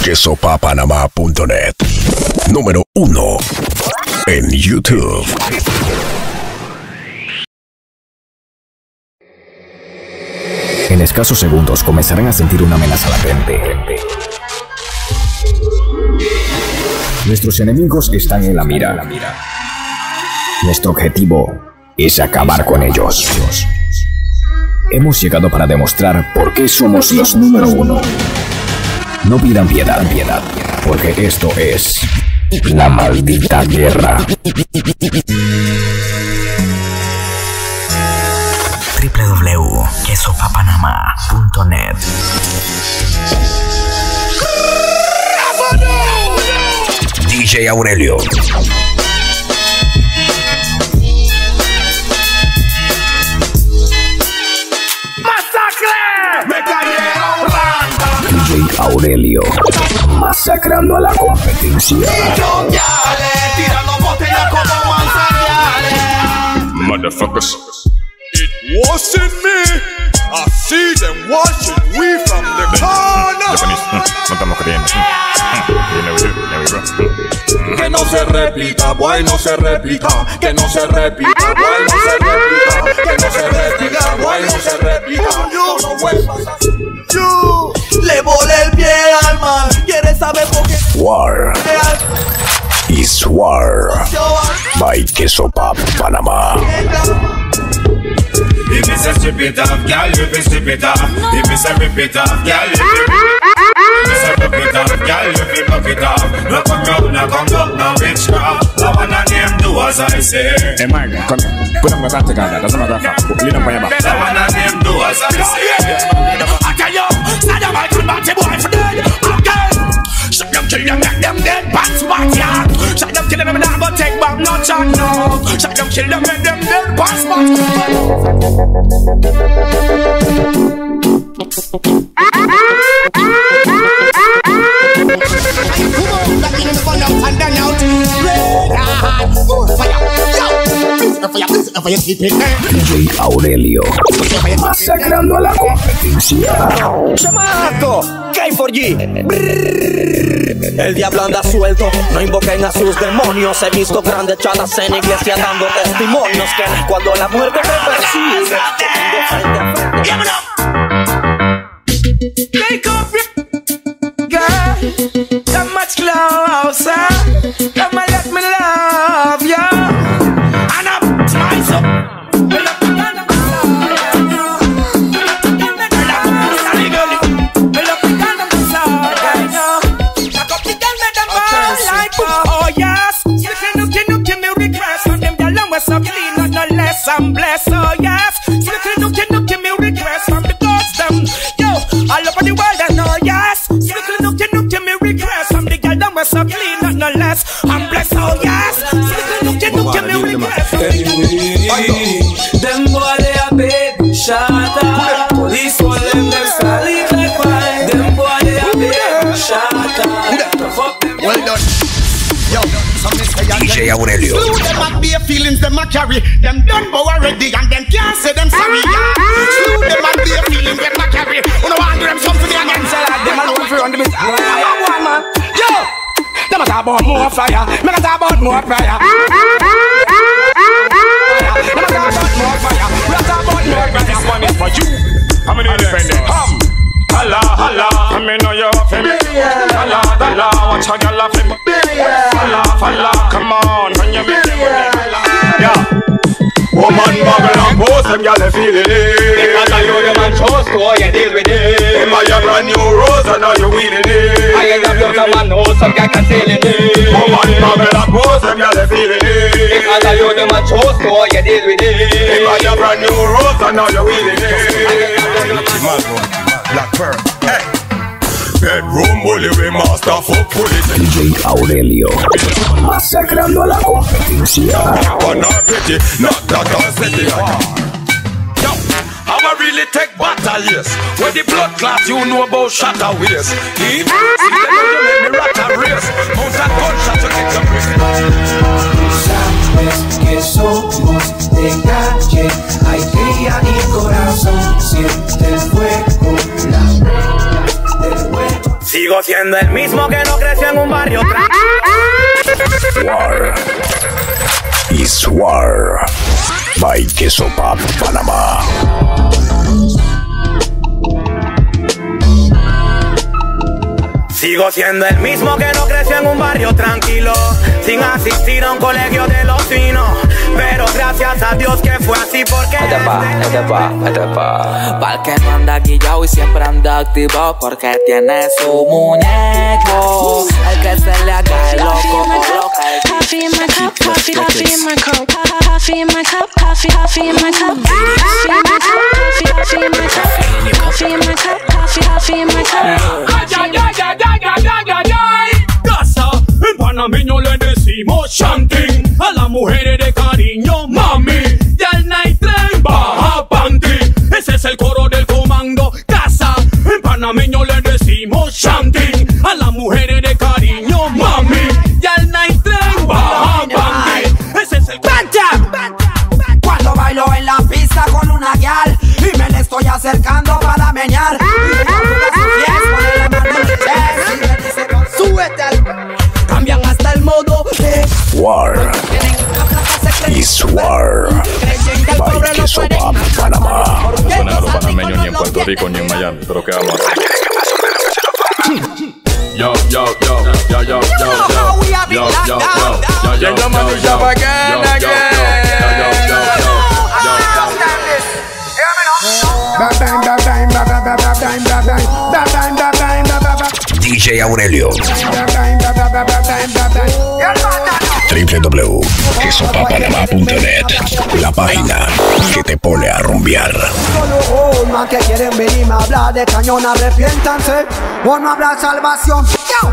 quesopapanamá.net. Número 1 en YouTube. En escasos segundos comenzarán a sentir una amenaza latente. Nuestros enemigos están en la mira. Nuestro objetivo es acabar con ellos. Hemos llegado para demostrar por qué somos los número 1. No pidan piedad, porque esto es la maldita guerra. www.quesopapanamá.net. DJ Aurelio. DJ Aurelio, masacrando a la competencia. Motherfuckers. It wasn't me. I see them watching we from the corner. Que no se repita, boy, no se repita. Que no se repita, boy, no se repita. Que no se repita, boy, no se repita. No vuelvas a hacer. Le volé el pie al man. ¿Quieres saber por qué? War is war. By Quesopapanamá. If it's a strip it off, girl, if it's strip it off. If it's a rip it off, girl, if it's a rip it off, girl, if you rock it off. No come round, no come up, no witchcraft. I wanna name do as I say. Hey Margaret, come here. Put on my back together, that's my graph. Lean up on your back. I wanna name do as I say. Okay, yo, now you might come back to boy for dead. Okay. Shut them, kill them, make them dead, pants back, yeah. Shut them, kill them, and I go take back, no chance, no. Shut them, kill them, make them dead, pants back. DJ Aurelio, masacrando a la competencia. ¡Chamaco! K4G. El diablo anda suelto, no invoquen a sus demonios. He visto grandes chalas en iglesia dando testimonios que cuando la muerte me persigue, tengo frente a frente. Take off your girl, that much closer. Come and let me love you. And up my soul. I'm blessed, oh yes. Slicky nookie me request from the gods them. Yo, all over the world and oh yes. Slicky nookie me request from the girl them we're so clean, not no less. I'm blessed, oh yes. Slicky nookie me request from the them boy they a baby shatter. Police want them solid like fire. Them boy they a baby shatter. Fuck them. Well done. Yo, DJ Aurelio. Slew them and be feelings them a carry. Them done bow already and them can't say them sorry. Slew them and be feelings them a carry. You know want them something again. them alone for on the miss. Man. Yo, them a talk about more fire. Me a talk about more fire. Them a talk about more fire. We a talk about more fire. This one is for you. How many defenders? Holla, holla, I mean know you're offend. Holla, holla, watch how you laughing. Holla, holla, come on, when you make them yeah. Woman bubble and post them, y'all feel it. Because I know the man chose to, you deal with it. Am I your brand new rose or now you weeding it? I ain't got some man know some guy can tell it. Woman bubble and post them, y'all feel it. Because I know the man chose to, you deal with it. Am I your brand new rose or now you weeding it? Black Pearl, hey. Bedroom bully, we master fuck police. DJ Aurelio, masacrando a la competencia. Not that I said it. Yo, I really take battle, yes. Where the blood clot, you know about shatter ways. See them you make me rat a race. Mount and gunshot, you get your wrist. Sabes que somos de calle, alegría y corazón, siente el fuego, la reina del hueco. Si Sigo siendo el mismo que no creció en un barrio War is War by Queso Pop Panamá. Sigo siendo el mismo que no creció en un barrio tranquilo, sin asistir a un colegio de los finos. Pero gracias a Dios que fue así porque Pa'l que no anda guillao y siempre anda activado, porque tiene su muñeco. El que se le haga el loco o loca. Coffee in my cup, coffee in my cup, coffee in my cup, coffee in my cup, coffee in my cup, coffee in my cup, coffee in my cup. Casa, en panameño le decimos chanting. A las mujeres de cariño, mami. Y al night train, baja panty. Ese es el coro del comando. Casa, en panameño le decimos chanting. A las mujeres de cariño, mami. Y al night train, baja panty. Ese es el coro. Cuando bailo en la pista con una guial y me le estoy acercando para menear, cambian hasta el modo de War is War by Queso Pop Panamá. No suenan a los panameños ni en Puerto Rico ni en Miami, pero ¿qué vamos a hacer? Yo, yo, yo, yo, yo, yo, yo, yo, yo, yo, DJ Aurelio. www.quesopapanamá.net, la página que te pone a rumbear. Solo más que quieren venirme a hablar de cañón, arrepiéntanse o no habrá salvación.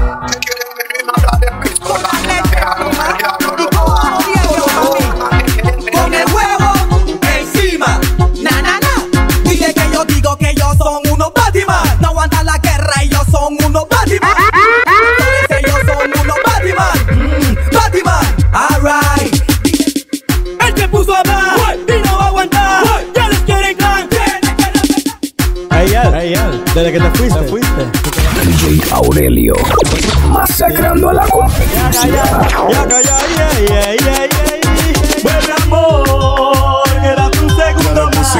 Con el huevo encima, na na na. Dije que yo digo que ellos son unos Batman. No aguantan la guerra, ellos son unos Batman. Ellos son unos Batman. Batman, alright. El que puso a más y no va a aguantar. Ya les quieren clan. Hey, desde que te fuiste. DJ Aurelio, masacrando a la competencia. Buen amor, era tu segundo más.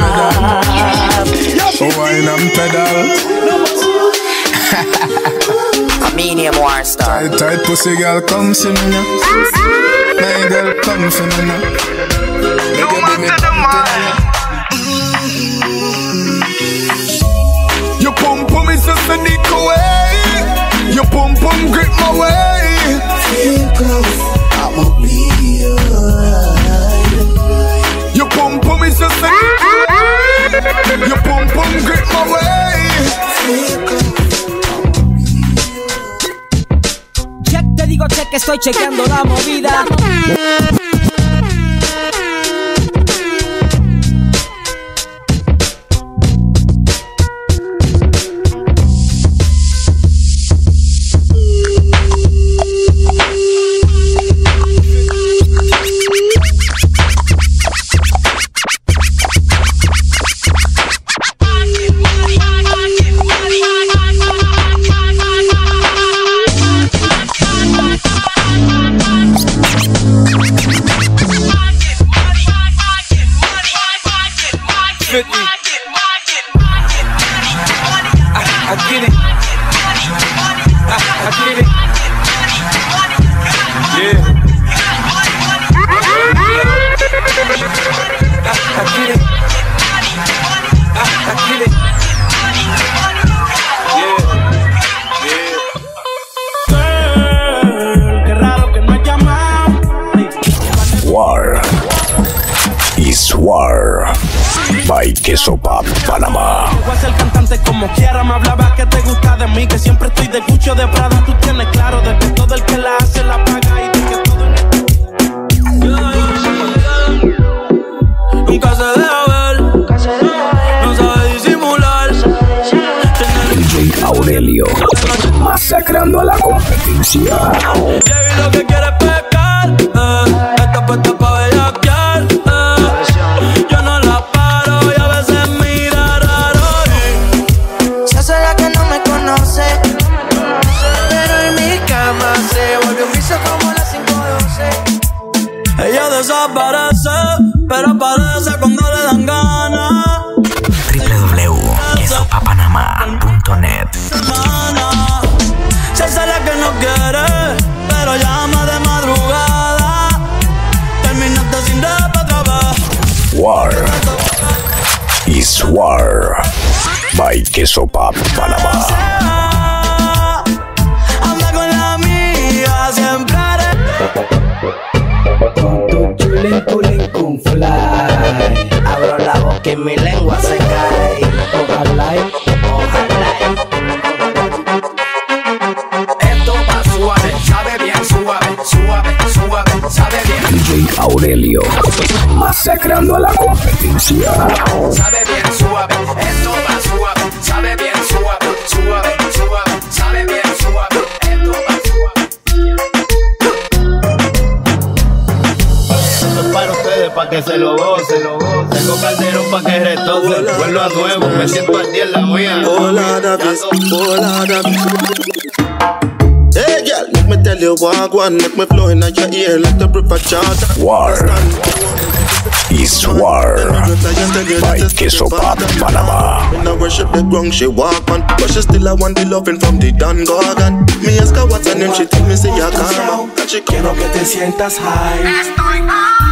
A medium war star. Tight pussy girl, come see me now. My girl, come for me now. Your pum pum is just a nick away. Your pum pum grip my way. Feel close, I'ma be alright. Your pum pum is just a your pum pum grip my way. Feel close. Check, te digo check, estoy chequeando la movida. War is War by Queso Pop Panamá. Voy a ser cantante como quiera, me hablaba que te gusta de mí, que siempre estoy de Gucci o de Prada. Tú tienes claro de que todo el que la hace la paga y de que todo nunca se deja ver, no sabe disimular. DJ Aurelio, masacrando a la competencia. Llegué lo que quiere pecar, esta puesta pa' bellaquear, yo no la paro y a veces mira raro. Se hace la que no me conoce, desaparece, pero aparece cuando le dan ganas. www.quesopapanamá.net. Si esa es la que no quiere, pero llama de madrugada. Terminaste sin rap otra vez. War is War by Queso Pap Panamá. Anda con la amiga, siempre haré. Con tu chulin con fly. Abro la boca y mi lengua se cae. Ojalá. Esto va suave, sabe bien suave, sabe bien. DJ Aurelio, masacrando a la competencia. Sabe bien suave, esto va suave, sabe bien suave, sabe bien suave, esto va suave. Esto es para ustedes, para que se lo gocen. Tengo calderón para que retocen. Vuelvo a nuevo, me siento al día en la mía. Hey girl, let me tell you what one make me flow in your ear like the river charter. War is War by Queso Pap Panamá. When I worship the ground she walk on, but she still I want the loving from the Don Gorgon. Me ask her what's her name, she tell me say ya come out. And she quiero que te sientas high. Estoy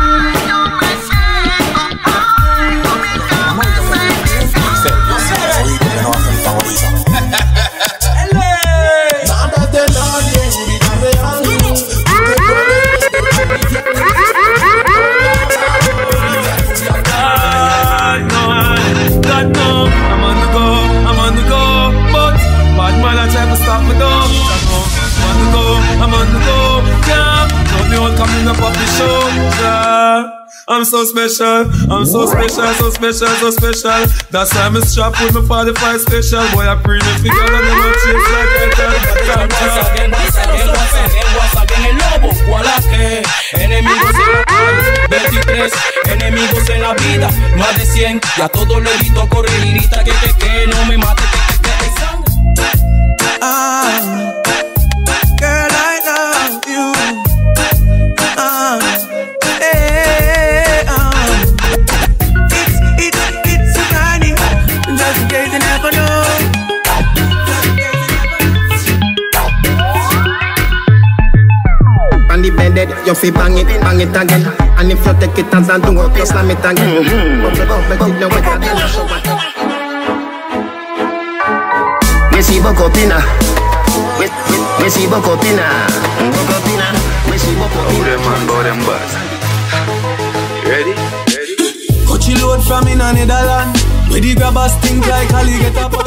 I'm so special, so special. That's why I'm strapped with my 45 special. Boy, I bring it together and I'm chase like that. Once again, el lobo, ¿cuál es que? Enemigos en la calle, 23 enemigos en la vida, más de 100. Y a todos le grito a correr y grita que no me mate, que girl, I love you. It's a journey, just in case you never know. On the bed, you feel bang it again. And if you take it as a do it, you slam it again. Me si Bocopina. Me si Bocopina. Me si Bocopina. Ready? Coachy load from in a Netherlands. Where the grabbers think like Ali get up on.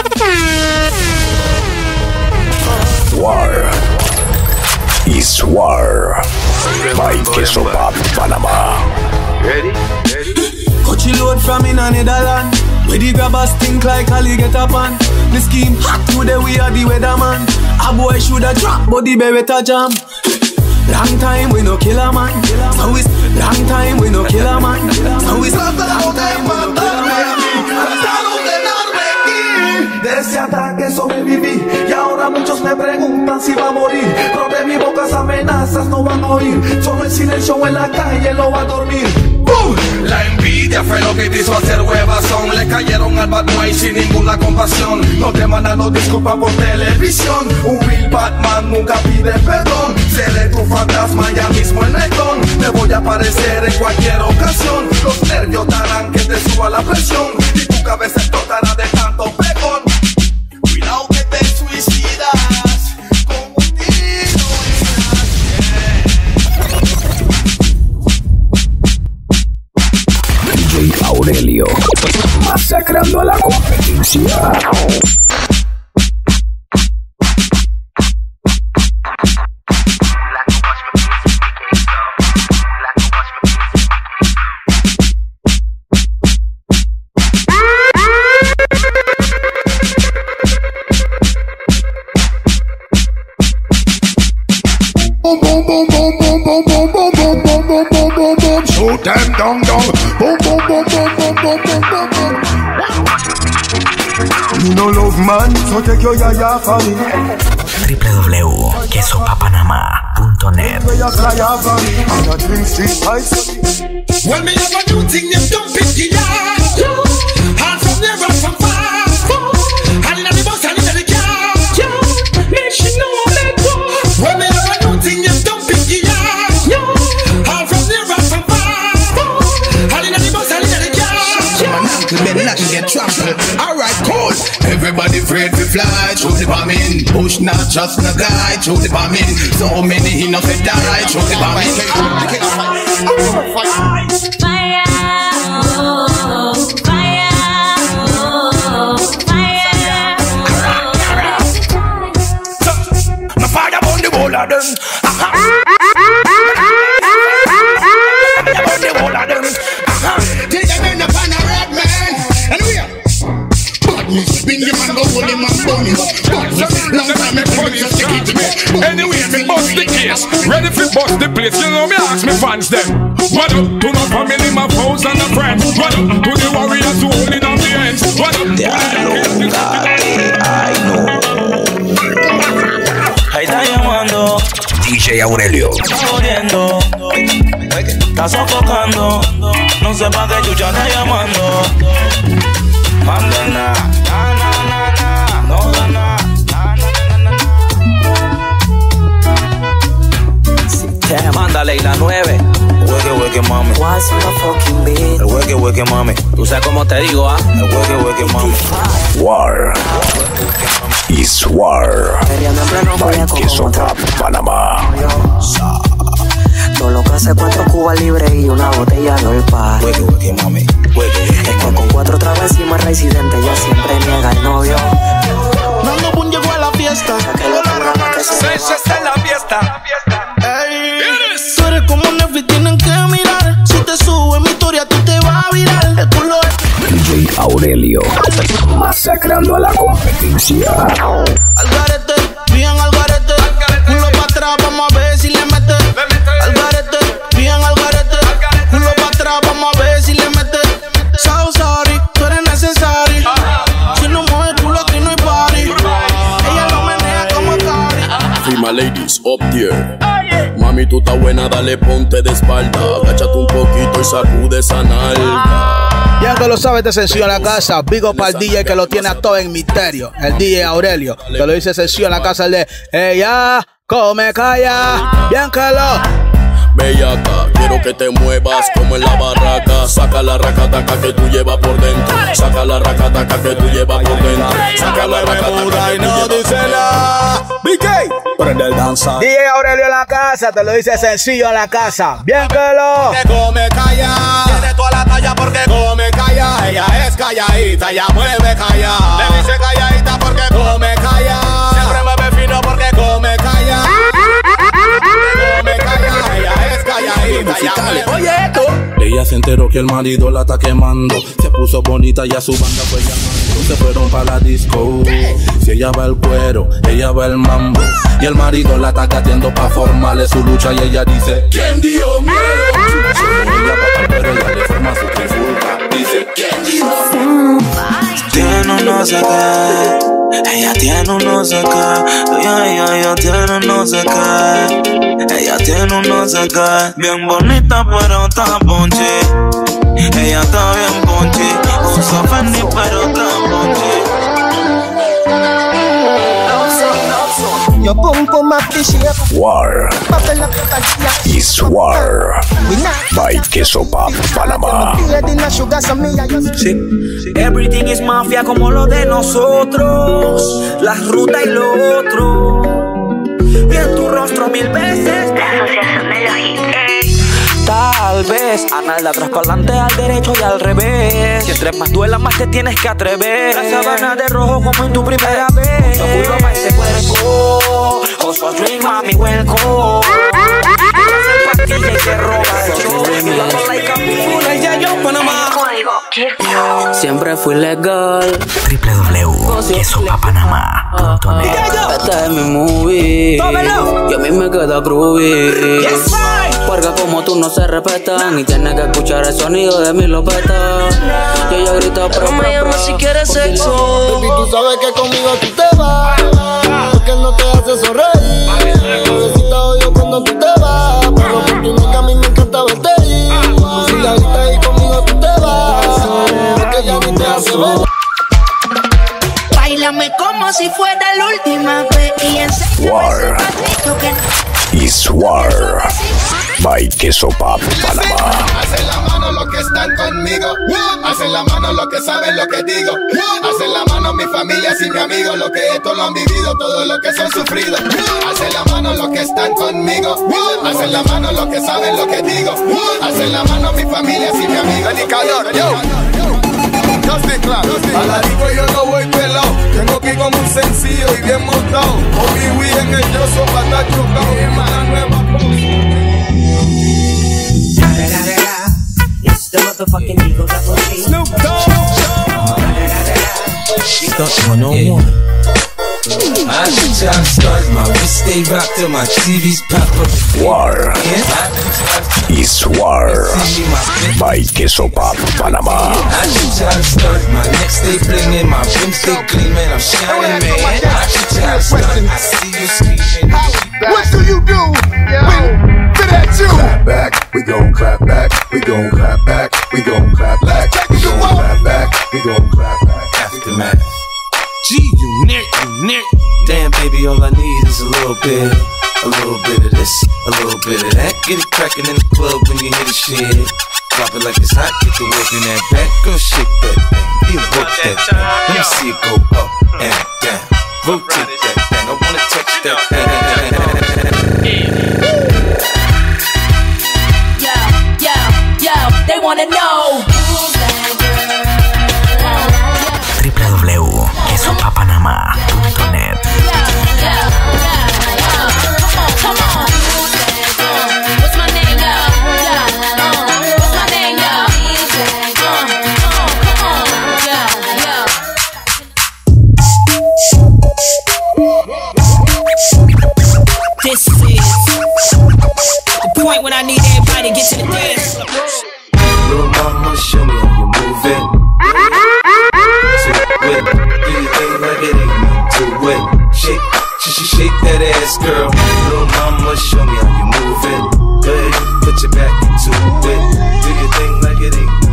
War is War by Queso Pap Panamá. Ready? Coachy load from in a Netherlands. Where the grabbers think like Ali get up on. The scheme hot today, we are the weatherman. A boy shoulda drop, but the beretta jam. Long time we no kill a man. So it's long time we no kill a man. So it's long time we no kill a man. De ese ataque sobreviví y ahora muchos me preguntan si va a morir. Pero de mi boca esas amenazas no van a oír. Solo el silencio en la calle lo va a dormir. ¡Bum! La envidia fue lo que te hizo hacer huevazón. Le cayeron al bad boy sin ninguna compasión. No te mandan no disculpas por televisión. Un real Batman nunca pide perdón. Seré tu fantasma ya mismo en el don. Te voy a aparecer en cualquier ocasión. Los nervios darán que te suba la presión y tu cabeza explotará de tanto pegón. Cuidado que te suicidas con un tiro en DJ Aurelio, masacrando a la competencia. Shoot them down. Boom. You no love man, so take your yaya for me. www.quesopapanamá.net DJAurelio.net. Well, me have a new thing, them don't pick it up. And from there and from far. And in the bus and in the car. Me she know that go. Well, me have a new thing, them don't pick it up. And from there and from far. And in the bus and in the car. Man, uncle Ben not get trampled. Alright, cool. Everybody afraid to fly through the bombing. Push not just no guy through the bombing. So many enough to die through the bombing. Fire, oh, fire, oh, fire. My father on the wall of them. On the wall of them. Take them in the pan of red man. And we are. Bring the man go hold him and bone him. Long time I put just stick it to me. Anyway, me bust the case. Ready for bust the place. You know me ask me fans them. What up to my family, my foes and my friends. What up to the warriors who holding on the ends. What up to the I know. Ahí está llamando. DJ Aurelio. Está jodiendo. Está sofocando. No sé pa' qué chucha está llamando. Mandana. No gana. Mándale y la 9. Hueque, mami. El hueque, mami. Tú sabes cómo te digo, ¿ah? El hueque, mami. War is War. By Queso Pop, Panamá. Todo lo que hace 4 cubas libres y una botella de olpa. Hueque, mami. Es que con 4 trabas encima residente ella siempre niega el novio. Nando Boom llegó a la fiesta. Sánchez está en la fiesta. Tú eres como Netflix, tienen que mirar. Si te subo en mi historia, tú te vas a virar. El culo es DJ Aurelio, masacrando a la competencia. al garete, bien al garete. Culo pa' atrás, vamos a ver si le mete. Al garete, bien al garete. Culo pa' atrás, vamos a ver si le mete. So sorry, tú eres necesario. Si no mueves culo, aquí no hay party. Ella lo menea como Cari. Prima ladies, up there. Mami, tú estás buena, dale ponte de espalda. Agáchate un poquito y sacude esa nalga. Ya que lo sabes, te sencillo en la casa. Big up al DJ que lo tiene a todo en misterio. El DJ Aurelio. Te lo dice sencillo en la casa. El de ella come calla. Bien que lo. Bellaca, quiero que te muevas como en la barraca. Saca la racataca que tú llevas por dentro. Saca la racataca que tú llevas por dentro. Saca la racataca que tú llevas por dentro. Prende el danza. DJ Aurelio en la casa. Te lo dice sencillo en la casa. Bien que lo. Que come calla. Tiene toda la talla porque come calla. Ella es calladita, ella mueve calla. Le dice calladita porque come calla. Siempre mueve fino porque come calla. Come calla, ella es calladita, ella mueve. Oye, esto. Ella se enteró que el marido la está quemando. Se puso bonita y a su banda fue llamando. Se fueron para la disco. Si ella va el cuero, ella va el mambo. Y el marido la está gateando pa' formarle su lucha. Y ella dice: ¿quién dio miedo? Ella va para el cuero, ella le forma su trifulca. Dice: ¿quién dio miedo? Tiene un no sé qué. Ella tiene un no sé qué. Ella tiene un no sé qué. Ella tiene un no sé qué. Bien bonita pero está ponche. Ella está bien ponche. Usa Fendi pero está ponche. Yo pum pum up the shape. War is War. By Queso Pop, Panamá. Sí. Everything is mafia como lo de nosotros. La ruta y lo otro. Y en tu rostro 1000 veces. La asociación de los hits. Tal vez anal de atrás para adelante, al derecho y al revés. Si entre más duela, más te tienes que atrever. La sabana de rojo como en tu primera vez. Yo juro pa' ese cuerpo. Oso a drink, mami, welcome. Pastilla y que roba el show. Y la bola y camufla y ya yo Panamá. Siempre fui legal. www.quesopapanamá.net. Esta es mi movie. Y a mí me queda groovy. Porque como tú no se respetan y tienes que escuchar el sonido de mi lopeta. Y ella grita pero me llama si quieres sexo. Baby, tú sabes que conmigo tú te vas, porque no te hace sonreír. Necesito yo cuando te si fuera la última vez. Y enseñame War. ese patito que Is War by Queso Pop Panamá. Hacen la mano los que están conmigo. Hacen la mano los que saben lo que digo. Hacen la mano mi familia y mi amigo. Los que esto lo han vivido, todo lo que son sufrido. Hacen la mano los que están conmigo. Hacen la mano los que saben lo que digo. Hacen la mano mi familia y mi amigo. Dedicador, yo. A la disco yo no voy pelado. Tengo que ir como un sencillo y bien montado. Obi-Wi en el yo soy para estar chocado. Y más la nueva It's the motherfucking Eagle Double G. Snoop Dogg. I should try to start my wrist stay rocked till my TV's pop up. War is War by Queso Pop Panamá. I should try to start my neck stay blingin', my rim stay gleamin', I'm shining, man. I should try to start, I see you scheming. What do you do when fit at you? Clap back, we gon' clap back, we gon' clap back, we gon' clap back, we gon' clap back, we gon' clap back. Aftermath. G, you neck. Damn, baby, all I need is a little bit of this, a little bit of that. Get it crackin' in the club when you hear the shit. Drop it like it's hot, get to work in that back. Girl, shake that thing, you work that thing. Let me see it go up and down. Rotate that thing, I wanna touch that thing. Yo, they wanna know. www.quesopapanama.net. This is the point when I need everybody to get to the dance. Little mama, show me how you move it. Do you think like it ain't nothing to it? Shake that ass, girl. Little mama, show me how you move it. Go ahead, put your back into it. Do you think like it ain't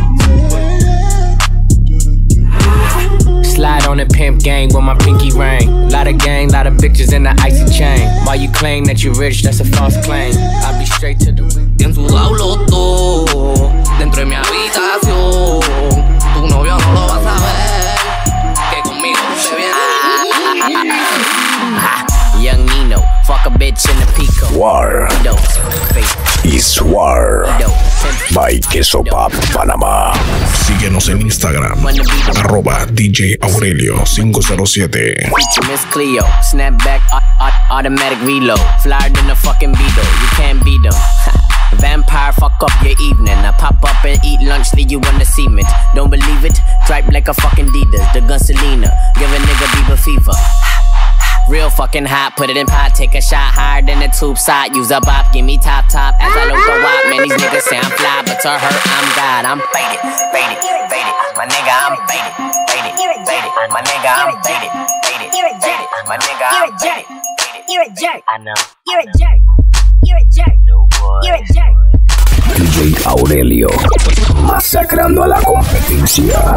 nothing to it? Slide on the pimp gang with my pinky ring. Lot of gang, lot of bitches in the icy chain. While you claim that you're rich, that's a false claim. I'll be straight to the Bien sudado los dos, dentro de mi habitación. Tu novio no lo va a saber, que conmigo se viene. Young Nino, fuck a bitch in the Pico. War is War by Queso Pop Panamá. Síguenos en Instagram, @DJ Aurelio 507. Feature Miss Cleo, snapback, automatic reload. Flyer than a fucking Beetle, you can't beat them. Vampire, fuck up your evening. I pop up and eat lunch, leave you on the cement. Don't believe it? Dripe like a fucking Adidas. The gun Selena, give a nigga Bieber fever. Real fucking hot, put it in pot, take a shot higher than the tube side. Use a bop, give me top. As I look the wop, man, these niggas say I'm fly, but to her, I'm God. I'm faded. My nigga, I'm faded. My nigga, I'm faded. My nigga, I'm faded. You're a jerk. I know. You're a jerk. You're a jerk. You're a jerk. DJ Aurelio, masacrando a la competencia.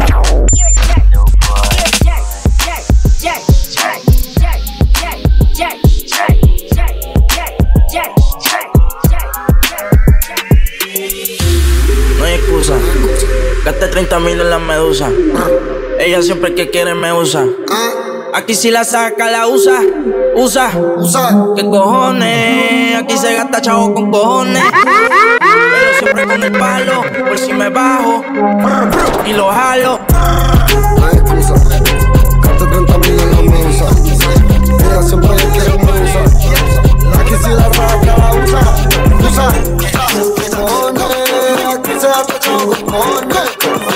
No hay excusa, gasté 30,000 en la medusa. Ella siempre que quiere me usa. Aquí si la saca la usa. ¿Qué cojones? Aquí se gasta chavo con cojones. Pero siempre con el palo, por si me bajo y lo jalo. No hay excusa, gasté 30,000 en la medusa. Ella siempre que quiere me usa. Aquí si la saca la usa. Aquí se gasta chavo con cojones.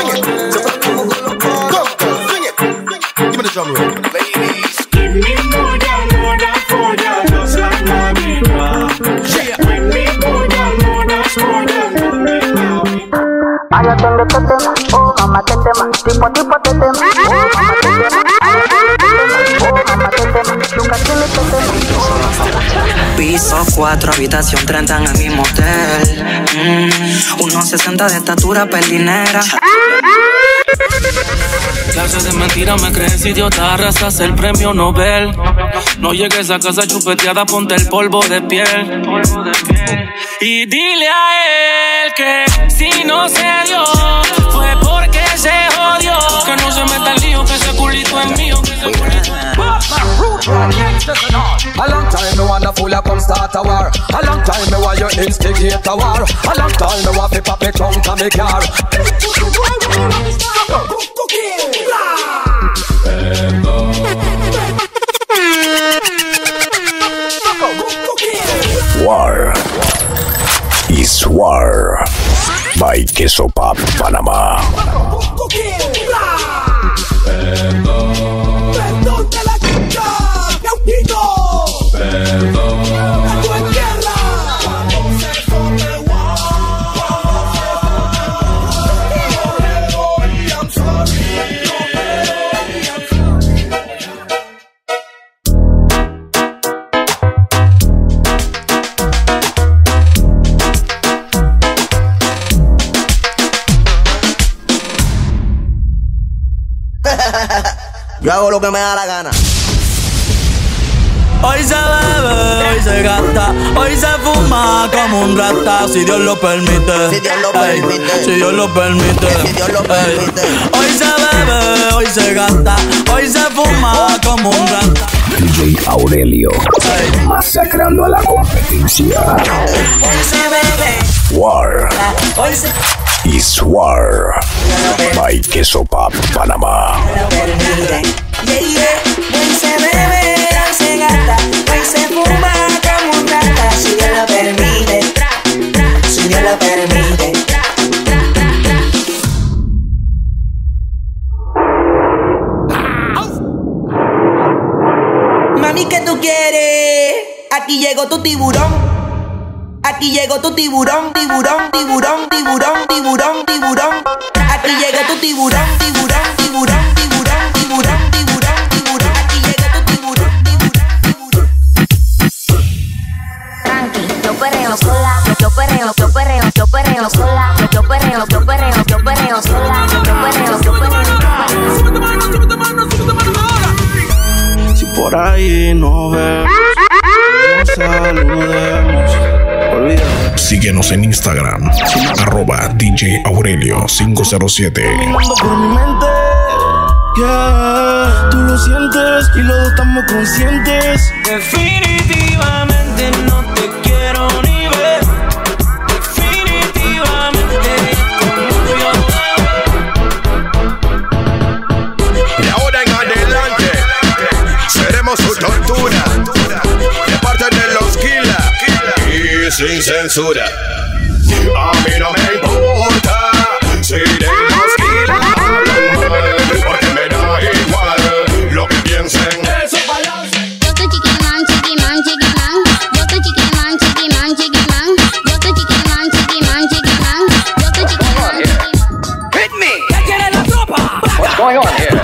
Give me the drum roll. Ladies, give me more than 4 just like Navidad. Give me more than Ay, atiende este tema, oh mamá te tema, tipo te tema, oh mamá te tema, oh mamá te tema, nunca tiene te tema. Piso 4, habitación 30 en el mismo hotel. 1.60 de estatura, pelinera. Clase de mentira me crees idiota, arrasas el premio Nobel. No llegues a casa chupeteada, ponte el polvo de piel. Y dile a él que si no se dio, fue porque se jodió. Que no se meta el lío, que ese culito es mío. A long time me wanna fool a come start a war. A long time me want you instigate a war. A long time me want to pop me trunk and me car. War is War by Queso Pop Panamá. Perdón de la chica, Gauchito. Perdón. Esto es guerra. Cuando se forme war. I'm sorry. Yo hago lo que me da la gana. Hoy se bebe, hoy se gasta, hoy se fuma como un rata, si Dios lo permite. Si Dios lo permite. Si Dios lo permite. Si Dios lo permite. Hoy se bebe, hoy se gasta, hoy se fuma como un rata. DJ Aurelio, masacrando a la competencia. Hoy se bebe. War Hoy se is War by Queso Pop Panamá. Yeah, yeah. Hoy se bebe, hoy se gasta, hoy se fuma como un rata. Si Dios lo permite, si Dios lo permite. Mami, ¿qué tú quieres? Aquí llegó tu tiburón. Aquí llegó tu tiburón, tiburón, tiburón, tiburón, tiburón, tiburón. Aquí llegó tu tiburón, tiburón, tiburón, tiburón, tiburón, tiburón, tiburón. Aquí llegó tu tiburón, tiburón, tiburón. Tranqui, yo perreo sola, yo perreo, yo perreo, yo perreo sola, yo perreo, yo perreo, yo perreo sola, yo perreo, yo perreo. Si por ahí no ves, no saludemos. Síguenos en Instagram, @DJ Aurelio 507. Caminando por mi mente, yeah, tú lo sientes y los dos estamos conscientes. Definitivamente no te quiero ni ver. Definitivamente y ahora en adelante seremos su tortura de parte de los Killa y sin censura. A mí no me importa si de los Killa hablan mal, porque me da igual lo que piensen. Yo soy chiquiman, chiquiman, chiquiman. Yo soy chiquiman, chiquiman, chiquiman. Yo soy chiquiman, chiquiman, chiquiman. Yo soy chiquiman, chiquiman. Hit me. ¿Qué quiere la tropa? What's going on here?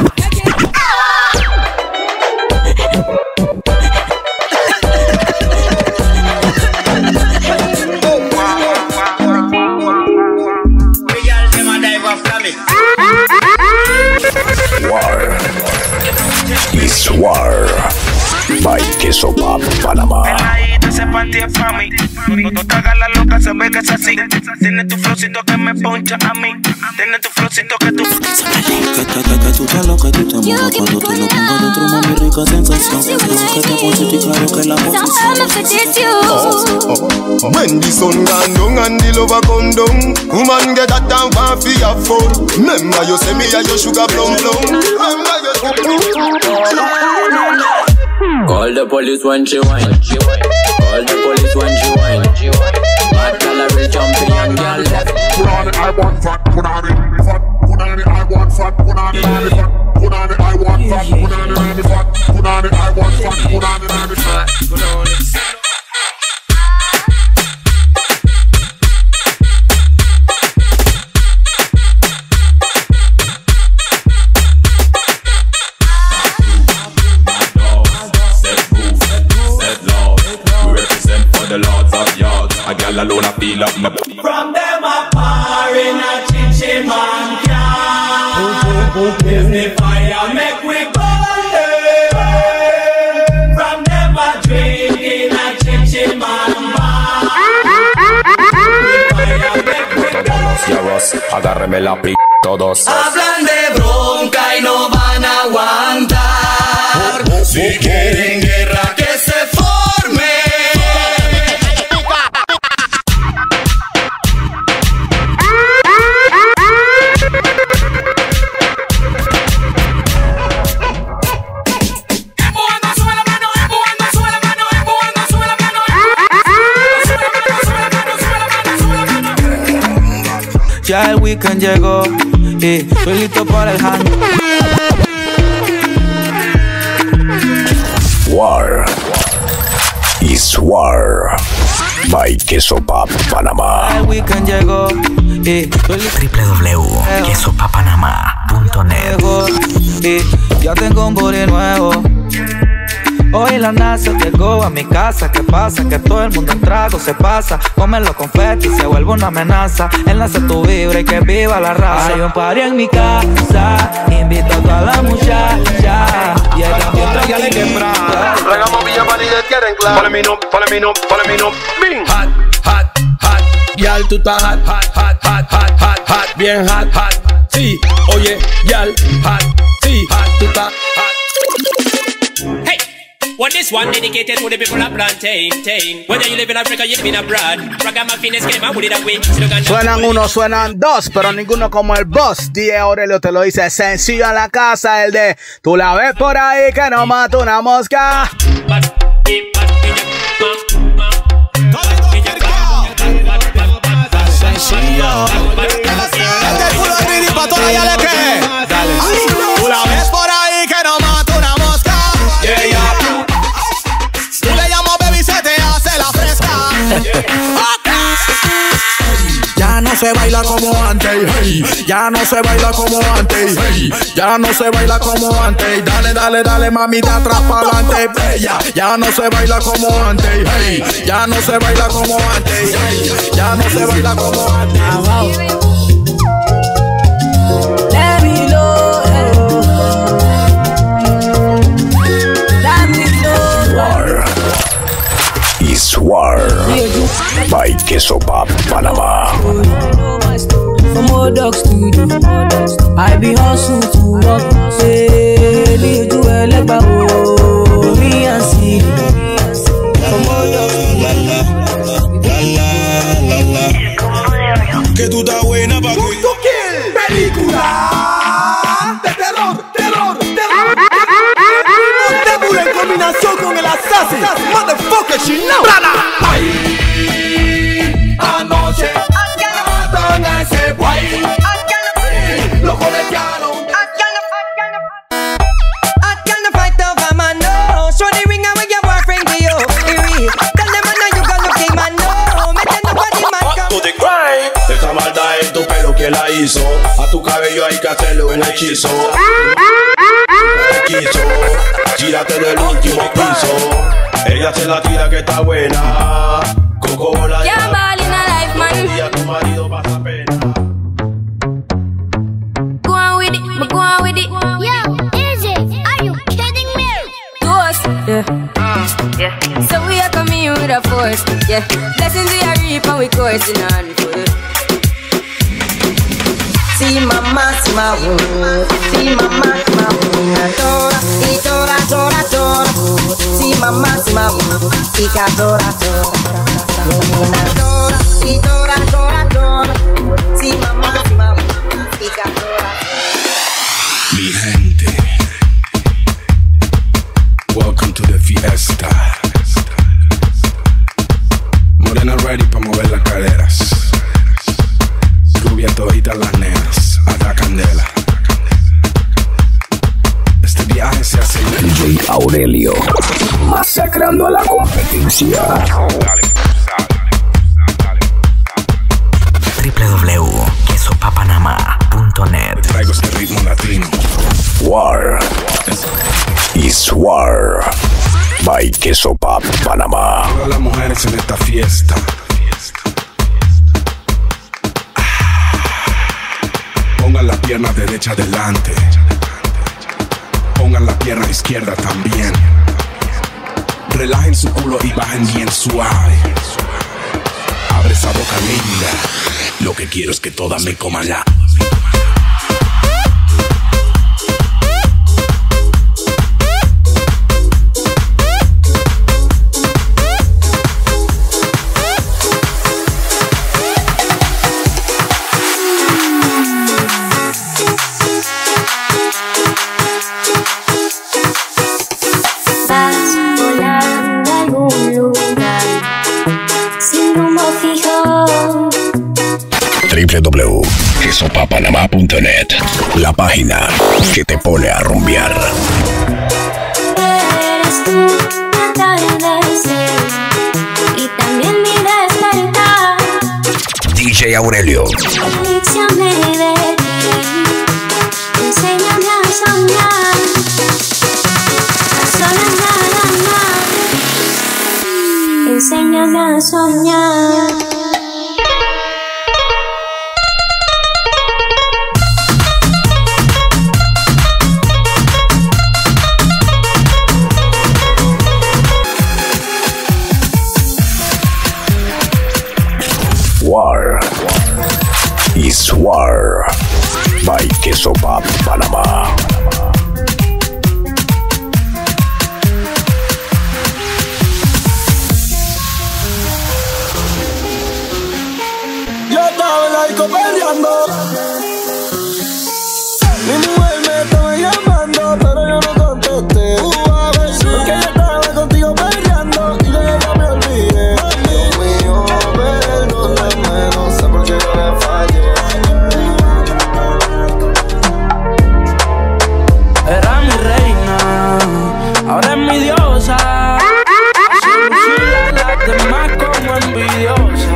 War is War by Queso Pop Panamá. ese panty es pa' mí. No te hagas la loca, se ve que es así. Tienes tu flowcito que me poncha a mí. Tienes tu flowcito que tú... Que tú te lo que tú te muevas cuando te lo pongas dentro, mami, rica sensación. Que te poncho y claro que la posición. When the sun gone down and the lover come down, woman get that down for your phone. Remember you say me and your sugar plum plum. Call the police when she whine. Call the police when she whine. Mad calorie champion girl left. Put on it, I want fat. Put on it, fat. Put on it, I want fat. Put on it, fat. Put on it, I want fat. Put on it, fat. Put on it, I want fat. Put on it, fat. Put on it. The lords of yards, a gal alone I feel up my. From them a par in a chichi man can. Give me fire, make we burn from them a drinking a chichimamba. Agárreme la p*** todos. Hablan de bronca y no van a aguantar. Si quieren guerra que se forme. Ya el weekend llegó y estoy listo para el hand. War is War by Queso Pap Panamá. El weekend llegó y estoy listo. www.quesopapanama.net. Y ya tengo un booty nuevo. Hoy la NASA llegó a mi casa. ¿Qué pasa? Que todo el mundo en trago se pasa. Comen los confetis y se vuelve una amenaza. Enlace tu vibra y que viva la raza. Hay un party en mi casa. Invito a toda la muchacha. Y el ambiente ya le quebra. Regamos Villa María de Tierra en claro. Follow me no, follow me no, follow me no. Bing. Hot, hot, hot. Yal, tú estás hot, hot, hot, hot, hot, hot, hot. Bien hot, hot. Sí, oye, yal, hot. Sí, hot, tú estás hot. Hey! Well, this one dedicated to the people of Plantain. Whether you live in Africa, you live in abroad. Ragamuffin is came out with it away. Suenan uno, suenan dos, pero ninguno como el boss. DJ Aurelio te lo dice sencillo en la casa. El de tú la ves por ahí que no mata una mosca. Sencillo. Tú la ves por ahí que no mata una mosca. Yeah, yeah. Tú le llamas baby y se te hace la fresca. Ya no se baila como antes, hey. Ya no se baila como antes, hey. Ya no se baila como antes. Dale, dale, dale, mami, de atrás para adelante, bella. Ya no se baila como antes, hey. Ya no se baila como antes, hey. Ya no se baila como antes. War is War by Queso Pap Panamá. From old dogs to you, I be hustle to work. Say, lead to a legba, oh, me and see. From old dogs to you. Que tú estás buena pa' que Película de terror, terror, terror. Débula en combinación con el assassin. Motherfucker, she know. Ay, anoche matan a ese guay. Lo colegiaron. Fight over man, no. Show the ring away your boyfriend to you. Tell them I know you got lucky man, no. Make them nobody man come. to the grind. Esa maldad en tu pelo que la hizo. A tu cabello hay que hacerle un hechizo. Gírate del último piso. Ella se la tira que está buena. Coco bola. Yeah, ball in a life, man. Y a tu marido pasa pena. Go on with it, but go on with it. Yo, Izzy, are you kidding me? Ghost, yeah. So we are coming with a force, yeah. Blessings we are reap and we coursing on foot. See mama, see my wood. See mama, see my wood. Tora, y tora, tora, tora. See mama, see my wood. Y ca tora, tora. Tora, y tora, tora, tora. See mama, see my wood. Y ca tora. Mi gente, welcome to the fiesta. Morena ready pa' mover las caderas. Rubia toditas las nenas, a la candela. Este viaje se hace DJ Aurelio, masacrando a la competencia. www.quesopapanama.net. Traigo este ritmo latino. War is War by Queso Pap Panamá. Todas las mujeres en esta fiesta. Pongan las piernas pierna derecha adelante. Pongan la pierna izquierda también. Relajen su culo y bajen bien suave. Abre esa boca linda. Lo que quiero es que todas me coman ya. www.quesopapanama.net, la página que te pone a rumbear. Eres tú mi atardecer y también mi despertar. DJ Aurelio. Adicciónme de ti, enséñame a soñar, a solas nada más. Enséñame a soñar. War is War by Queso Pop Panamá. Yo estaba en la disco peleando. Mi mujer me estaba llamando, pero yo no contesté. Porque yo estaba contigo peleando y de ella me olvidé. Dios mío, perdóname, no sé por qué yo le fallé. Era mi reina, ahora es mi diosa. Las demás como envidiosa.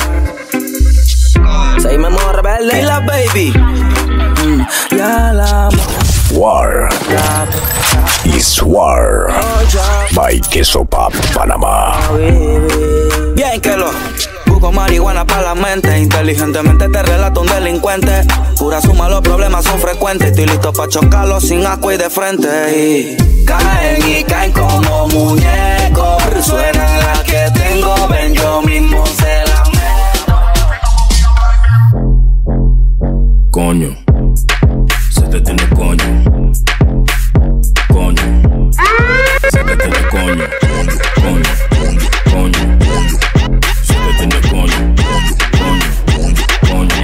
Seguimos rebelde y la baby. Ya la War is War by Queso Pop Panamá. Bien que lo busco marihuana para la mente. Inteligentemente te relato un delincuente. Pura suma, los problemas son frecuentes. Estoy listo para chocarlos sin asco y de frente. Y caen como muñecos. Suena la que tengo, ven yo mismo se la meto. Coño, se te tiene coño. Coño, se te tiene coño. Coño, se te tiene coño. Coño.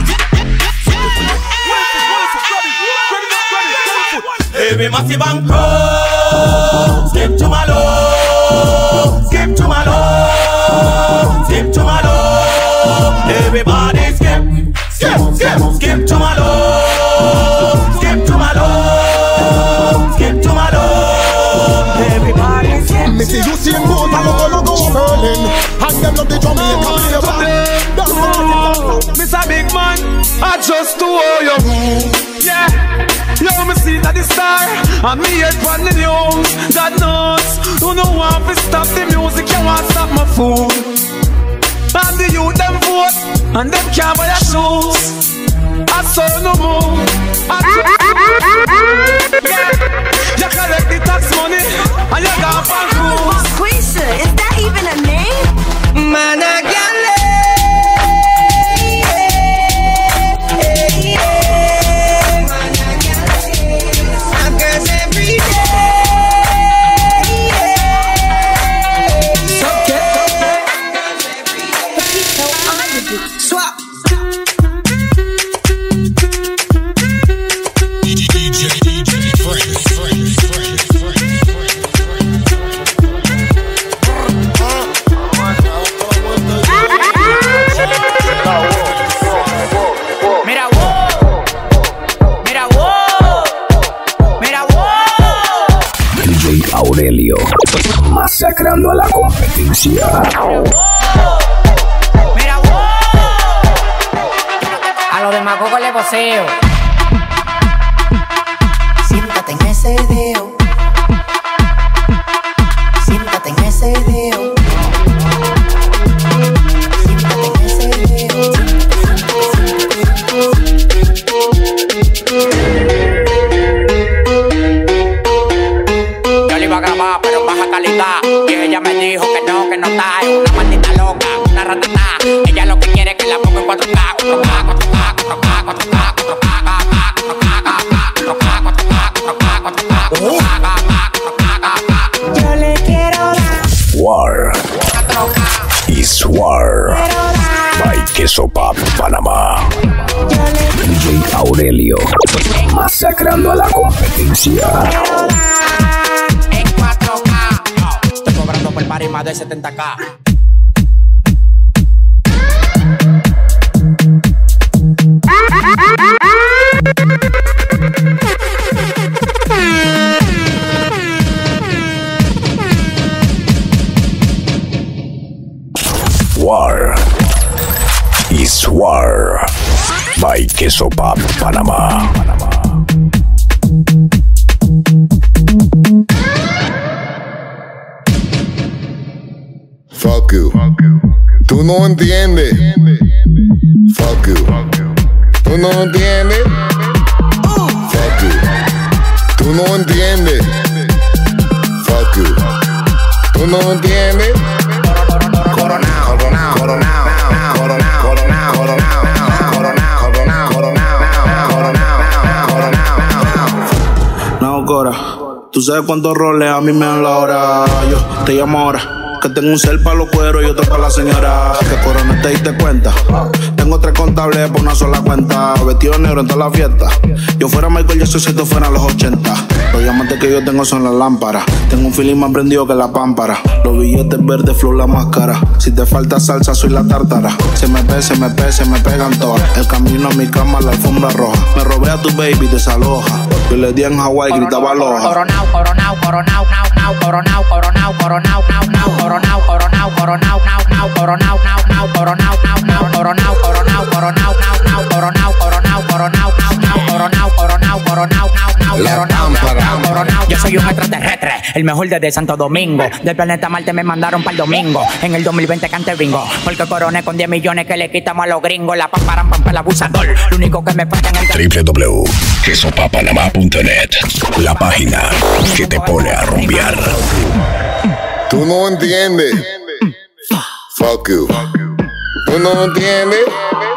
Every massive and crow. Skip to my love. Skip to my love. Skip to my love. Everybody skip. Skip to my love. Skip to my love. Skip to my love. Everybody skip. Me see you sing both and logo Berlin. And them love the Jamaica flavor. Mr. Big Man, I just to owe you. Yeah, yo, me see that the star and me head on the news. God knows, who no want to stop the music, you want to stop my food. And the youth them vote, and them can't buy their shoes. I saw no more. Yeah, you collect the tax money, and you got for cruise. Quisha, is that even a name? Man, I got Aurelio, masacrando a la competencia. A los demagogos le voceo. Siéntate en ese video. Siéntate en ese video. Siéntate en ese video. lo que no está es una maldita loca, una ratata. Ella lo que quiere es que la ponga en 4K, 4K, 4K, 4K, 4K, 4K. Yo le quiero dar. War is War. By Queso Pop, Panamá. DJ Aurelio, masacrando a la competencia. En 4K. Estoy cobrando por party más de 70K. War is War. By Queso Pop, Panamá. Fuck you. Tú no entiendes. Fuck you. Tú no entiendes. Fuck you. Tú no entiendes. Fuck you. Tú no entiendes. Coronao, coronao, coronao, coronao, coronao, coronao, coronao, coronao, coronao. No, Cora, tú sabes cuántos roles a mí me dan la hora. Yo te llamo ahora, que tengo un cel para los cueros y otro para la señora. Que Corona te diste cuenta. Tengo 3 contables por una sola cuenta. Vestido negro en toda la fiesta. Yo fuera Michael Jackson si esto fuera los 80. Los diamantes que yo tengo son las lámparas. Tengo un feeling más prendido que la pámpara. Los billetes verdes, flow la máscara. Si te falta salsa, soy la tártara. Se me pegan todas. El camino a mi cama, la alfombra roja. Me robé a tu baby, desaloja. Yo le di en Hawái, gritaba aloha. Coronao, coronao, coronao, now, now, coronao, coronao, coronao, now, now, coronao, coronao, coronao, now, now, coronao, now, now, coronao, now, now, coronao, coronao, coronao, now, now, coronao, coronao, coronao, now, now, coronao, coronao, coronao, now, now, coronao, now, coronao. Yo soy un extraterrestre, el mejor desde Santo Domingo. Del planeta Marte me mandaron para el domingo. En el 2020 cante bingo, porque coroné con 10 millones que le quitamos a los gringos. La pamparan el abusador, lo único que me falta en el www.quesopapanamá.net, la página que te pone a rumbear. Tú no entiendes. Fuck you. Tú no entiendes.